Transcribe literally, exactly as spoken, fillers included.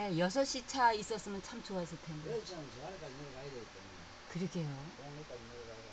예, 여섯 시 차 있었으면 참 좋았을 텐데. 여섯 시간 저 안에까지 내려가야 되기 때문에 그러게요. 공원까지 내려가야